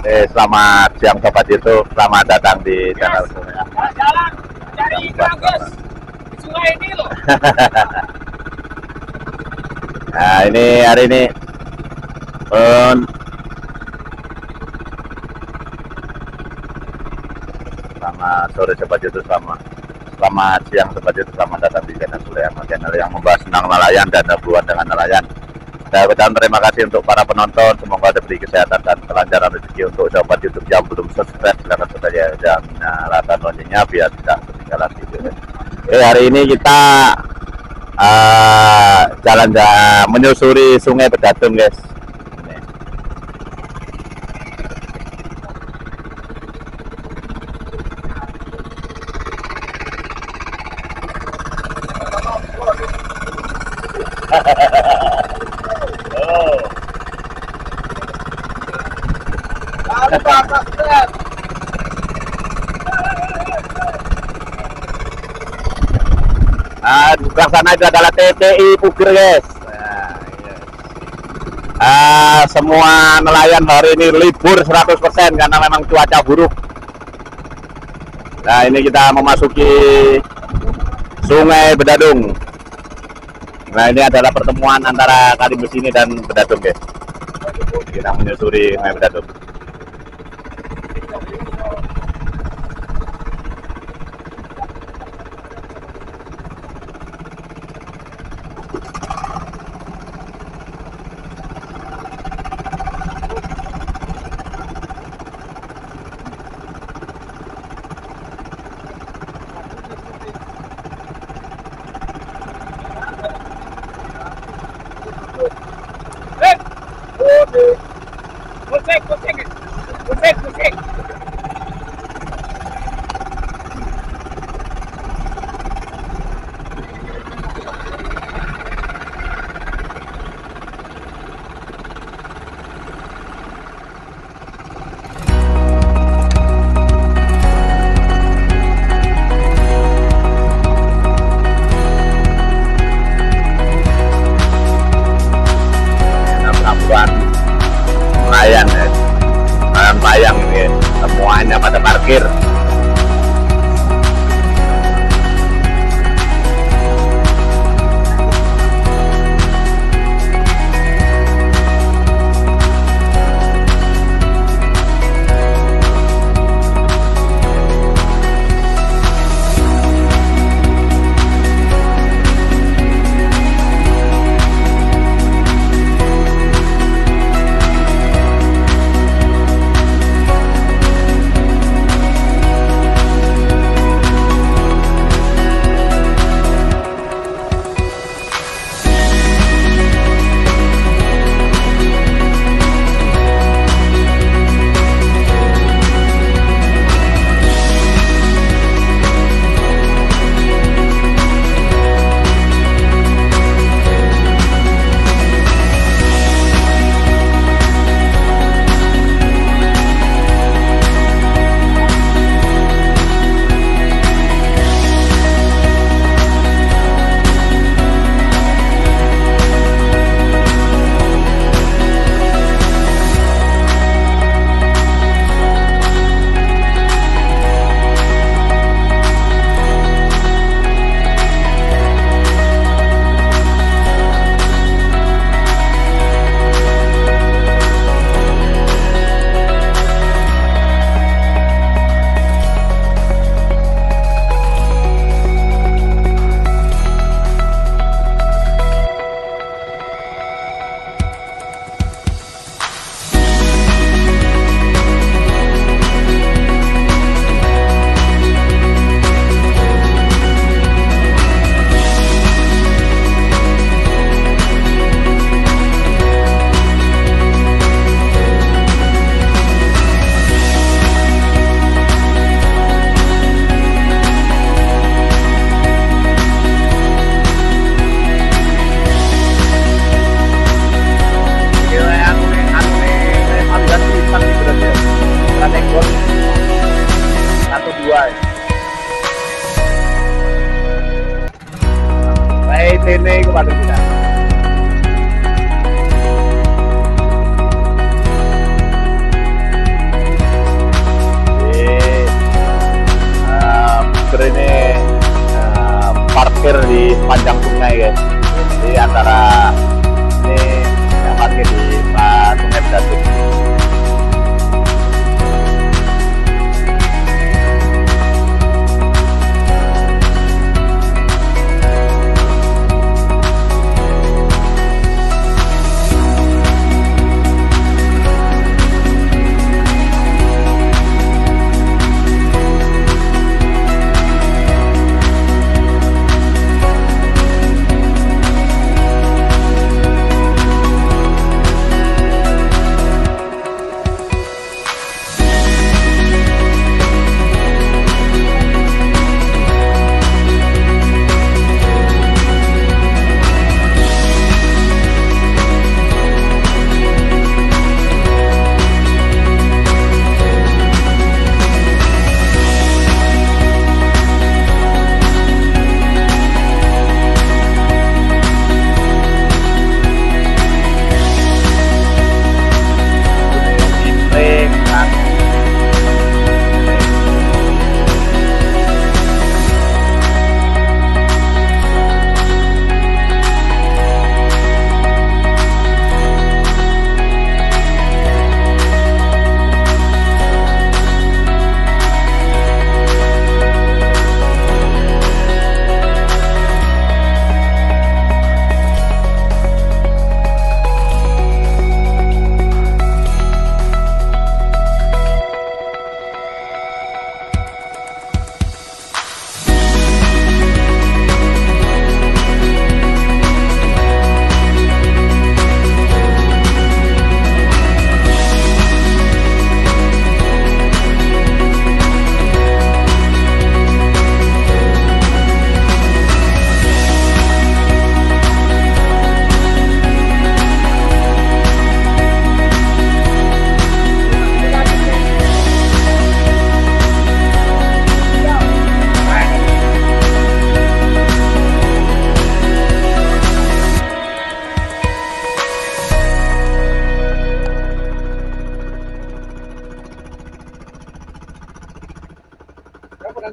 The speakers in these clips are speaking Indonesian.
Selamat siang Sobat YouTube, selamat datang di channel Sungai. Jalan cari ikan guys di sungai ini loh. Nah ini hari ini selamat sore Sobat YouTube, selamat siang Sobat YouTube, selamat datang di channel Sulaiman, channel yang membahas tentang nelayan dan hubungan dengan nelayan. Saya ucapkan terima kasih untuk para penonton, semoga diberi kesehatan dan kelancaran rezeki. Untuk Sobat YouTube yang belum subscribe, silahkan saja dan nyalakan loncengnya biar tidak ketinggalan video. Hari ini kita jalan-jalan menyusuri Sungai Bedatung guys. Di sebelah sana itu adalah TPI Puger guys. Semua nelayan hari ini libur 100% karena memang cuaca buruk. Nah ini kita memasuki Sungai Bedatung. Nah ini adalah pertemuan antara Kalimbes ini dan Bedatung guys. Kita menyusuri Sungai Bedatung. Pusing. Nelayan ini semuanya pada parkir.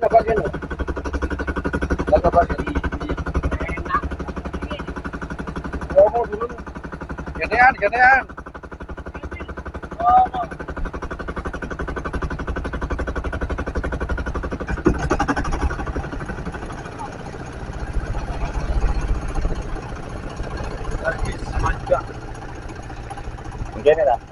Gedean. Begini lah.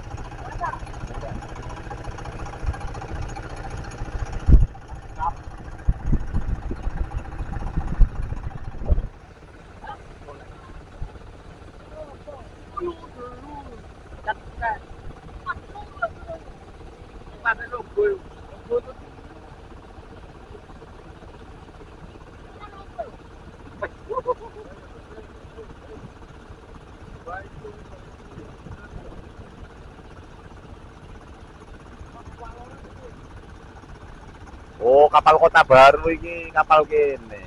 Oh, kapal Kota Baru ini kapal gini.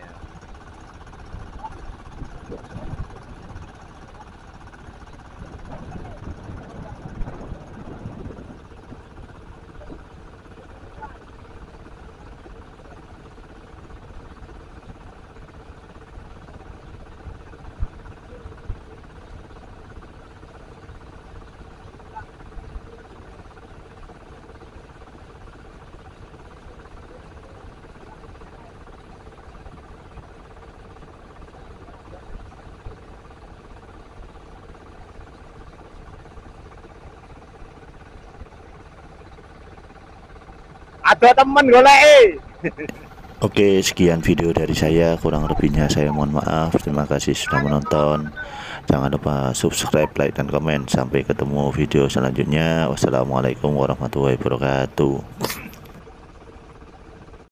Ada temen golek. Oke, sekian video dari saya, kurang lebihnya saya mohon maaf. Terima kasih sudah menonton. Jangan lupa subscribe, like, dan komen. Sampai ketemu video selanjutnya. Wassalamualaikum warahmatullahi wabarakatuh.